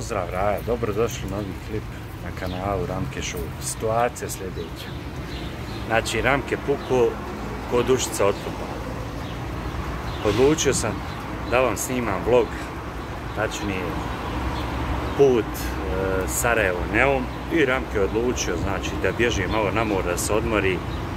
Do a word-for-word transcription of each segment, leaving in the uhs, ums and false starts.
Pozdrav Raja, dobrodošli u novi klip na kanalu Ramke Show. Situacija sljedeća. Znači, Ramke puku kod dušica od fudbala. Odlučio sam da vam snimam vlog, tačnije put e, Sarajevo-Neum, i Ramke je odlučio, znači, da bježi malo na more, da se odmori.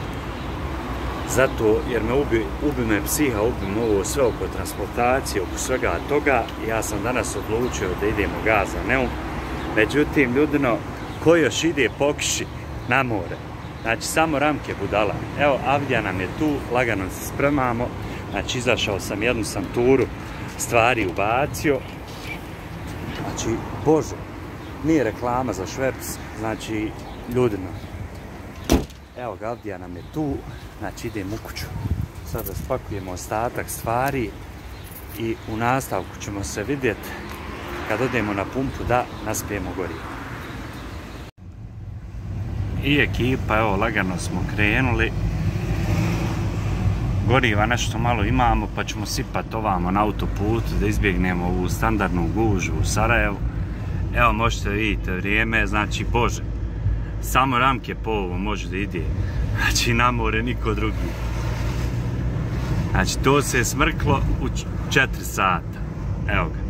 Zato jer me ubi, ubi me psiha, ubi me ovo sve oko transportacije, oko svega toga. Ja sam danas odlučio da idemo gaza Neum. Međutim, ljudino, ko još ide pokiši na more? Znači, samo Ramke budala. Evo, Avdija nam je tu, lagano se spremamo. Znači, izašao sam, jednu sam turu stvari ubacio. Znači, bože, nije reklama za Šveps, znači, ljudino. Evo ga, Avdija nam je tu, znači idem u kuću. Sada spakujemo ostatak stvari i u nastavku ćemo se vidjeti kad odemo na pumpu da naspijemo gorivo. I ekipa, evo, lagano smo krenuli. Goriva nešto malo imamo, pa ćemo sipati ovamo na autoputu da izbjegnemo ovu standardnu gužu u Sarajevu. Evo, možete vidjeti vrijeme, znači, bože, samo Ramke po ovo može da ide. Znači, na more niko drugi. Znači, to se je smrklo u četiri sata. Evo ga.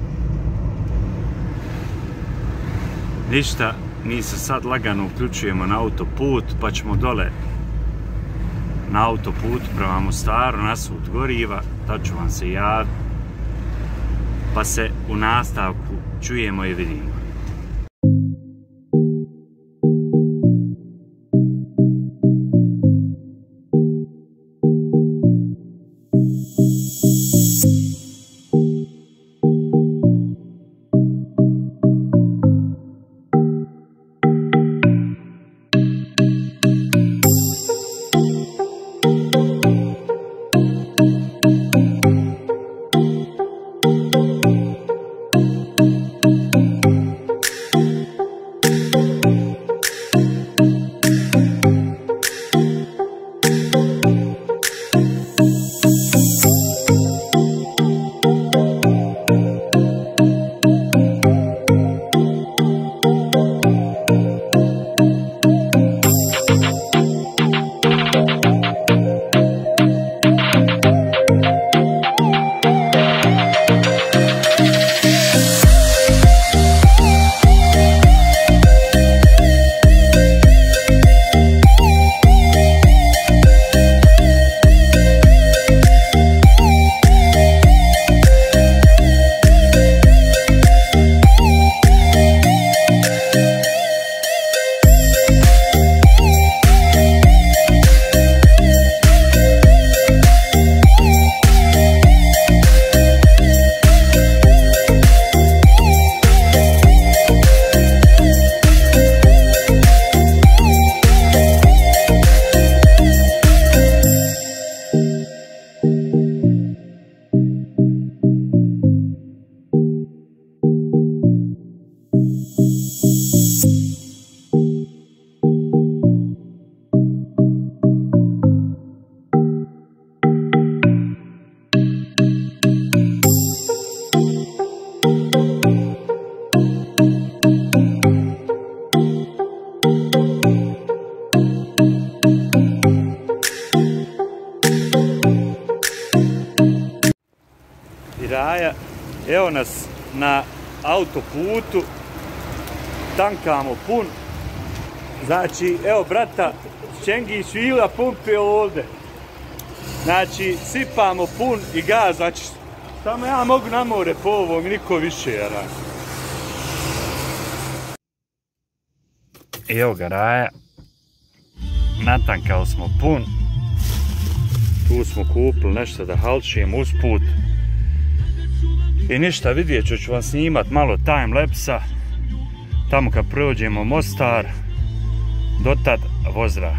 Ništa, mi se sad lagano uključujemo na autoput, pa ćemo dole na autoput prema Mostaru nasut goriva, tad ću vam se javiti, pa se u nastavku čujemo i vidimo. Raja, evo nas na autoputu, tankamo pun. Znači, evo brata Čengić Vila pumpi ovdje. Znači, sipamo pun i gaz, znači, samo ja mogu na more po ovom, niko više, jara. Evo ga Raja, natankali smo pun. Tu smo kupili nešto da halčijemo usput. I ništa, vidjet ću, ću vam snimat malo timelapsa, tamo kad prođemo Mostar, dotad pozdrav.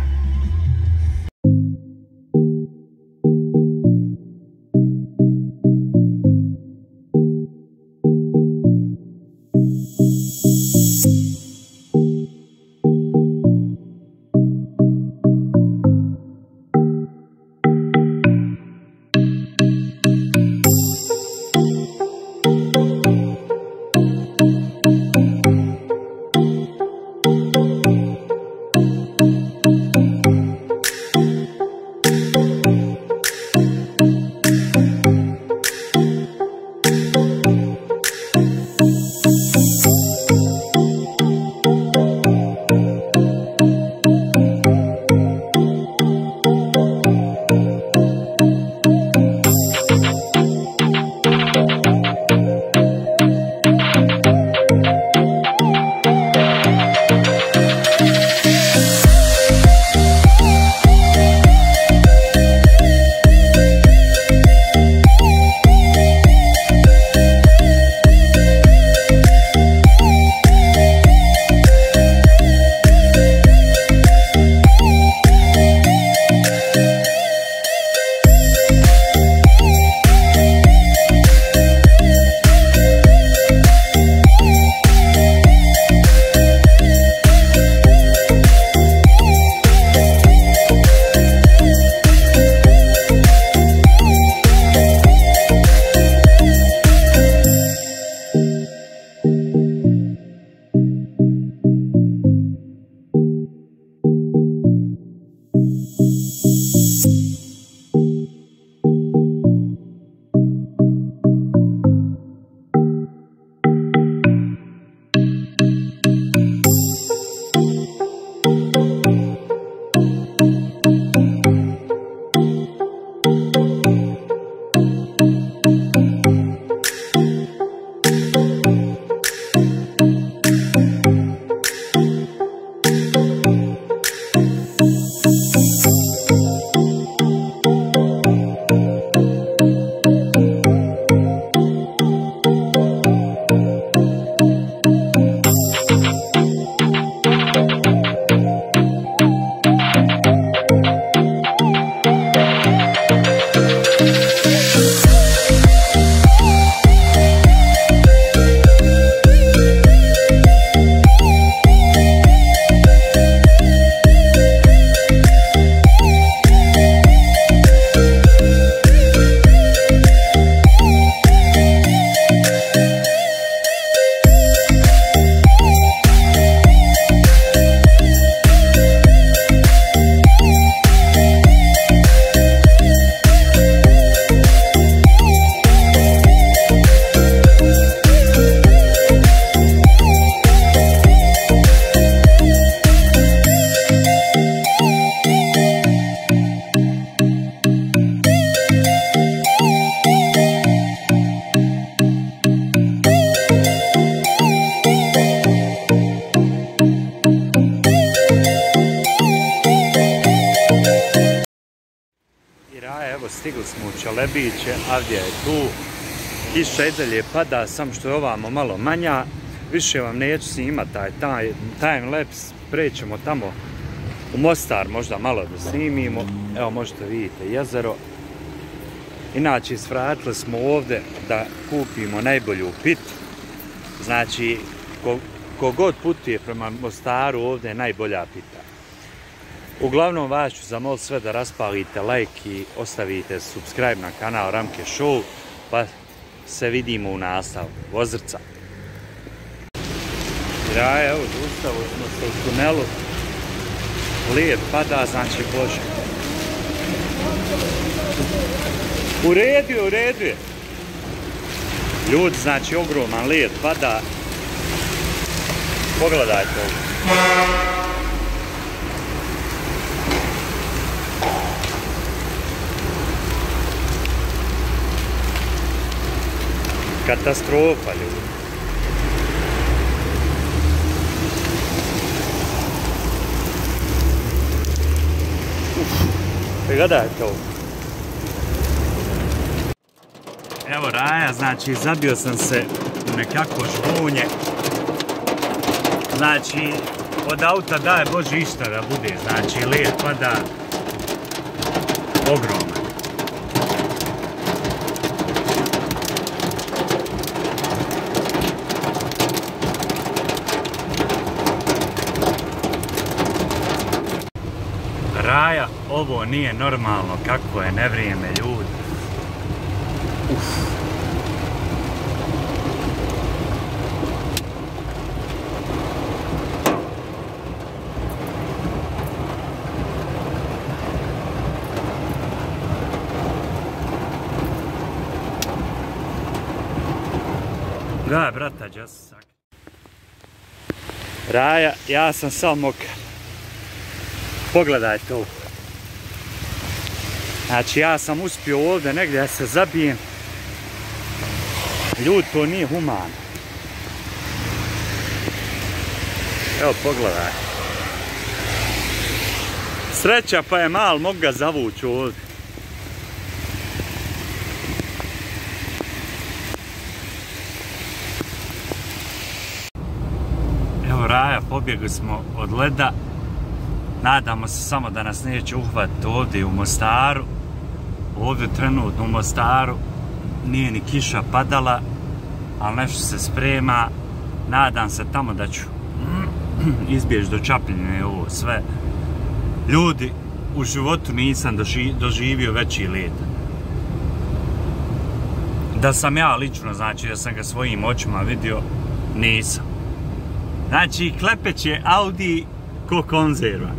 evo stigli smo u Čelebiće, Avdija je tu. Kiša i dalje pada, sam što je ovamo malo manja. Više vam neću snimati taj, taj time-lapse, prećemo tamo u Mostar možda malo da snimimo. Evo možete vidite jezero. Inače, svratili smo ovdje da kupimo najbolju pitu. Znači, kogod putuje prema Mostaru, ovdje je najbolja pita. Uglavnom vas ću zamoliti sve da raspalite like i ostavite subscribe na kanal Ramke Show, pa se vidimo u nastavu. Vozrca! Ja, evo, zaustavili smo se u tunelu. Led pada, znači Bože. U redu je, u redu je. Ljudi, znači ogroman led pada. Pogledajte ovo. Katastrofa, ljudi. Pogledajte ovo. Evo Raja, znači zabio sam se u nekako žbunje. Znači, od auta daje Bože išta da bude, znači led pada ogroman. Raja, ovo nije normalno, kako je nevrijeme, ljudi. Uf. Da, brata, just suck. Raja, ja sam samo mokar. Pogledajte ovo. Znači, ja sam uspio ovdje negdje da se zabijem. Ljudi, to nije humano. Evo, pogledaj. Sreća pa je mal, mogu ga zavući ovdje. Evo Raja, pobjegli smo od leda. Nadamo se samo da nas neće uhvatiti ovdje u Mostaru. Ovdje trenutno u Mostaru nije ni kiša padala, ali nešto se sprema. Nadam se tamo da ću izbjeći do Čapljine ovo sve. Ljudi, u životu nisam doživio veći led. Da sam ja lično, znači da sam ga svojim očima vidio, nisam. Znači, klepeće Audi ko konzerva.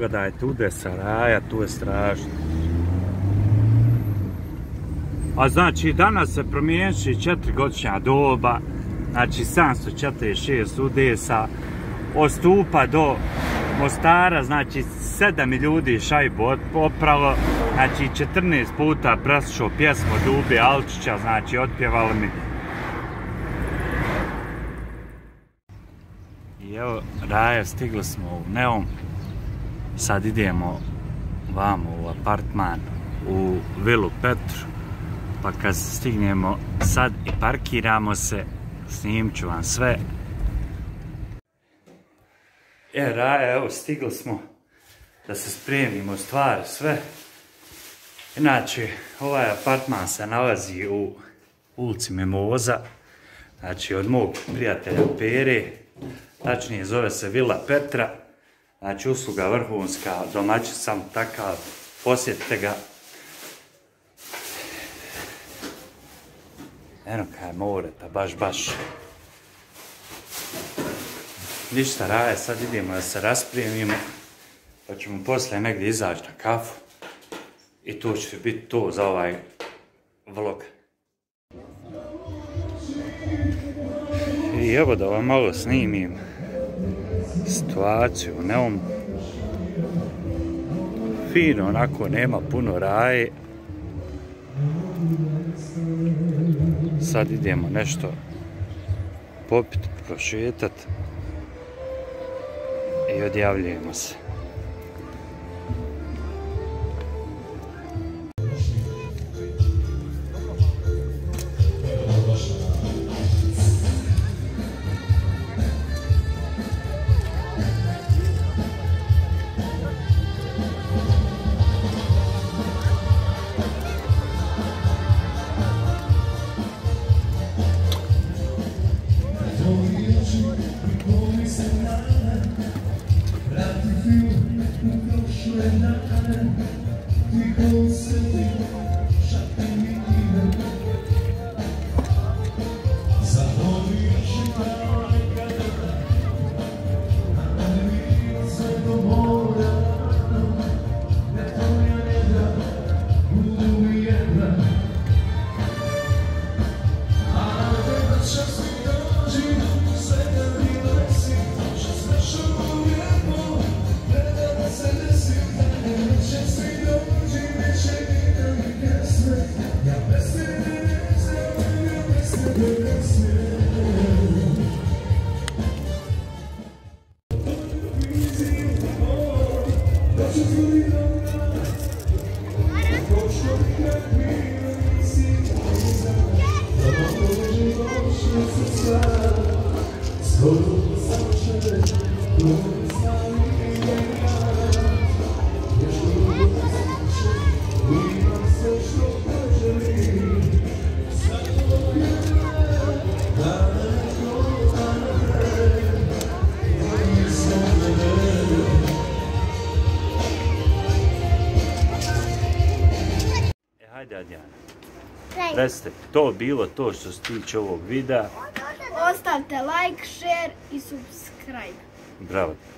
pogledajte udesa raja, tu je strašno. A znači danas se promijenši četiri-godišnja doba, znači sedamsto četrdeset šest udesa, od Stupa do Mostara, znači sedam ljudi šajbu opralo, znači četrnaest puta preslušao pjesmu Dube Alčića, znači otpjevali mi. I evo, Raja, stigli smo u Neum, sad idemo vamo u apartman, u vilu Petru, pa kad stignemo sad i parkiramo se, snimit ću vam sve. E, Raja, evo, stigli smo da se spremimo stvari, sve. Inače, ovaj apartman se nalazi u ulici Mimoza, znači od mog prijatelja Pere, tačnije zove se Vila Petra, znači usluga vrhunska, domaćin sam takav, posjetite ga. Eno kaj more, pa baš, baš. Ništa, Raja, sad idemo da se raspremimo, pa ćemo poslije negdje izaći na kafu i to će biti to za ovaj vlog. I evo da vam malo snimim situaciju u Neumu. Fino, onako, nema puno Raje. Sad idemo nešto popit, prošetat i odjavljujemo se. Hajde, Adjana. Recite, to bilo to što se tiče ovog videa. Ostavite like, share i subscribe. Bravo.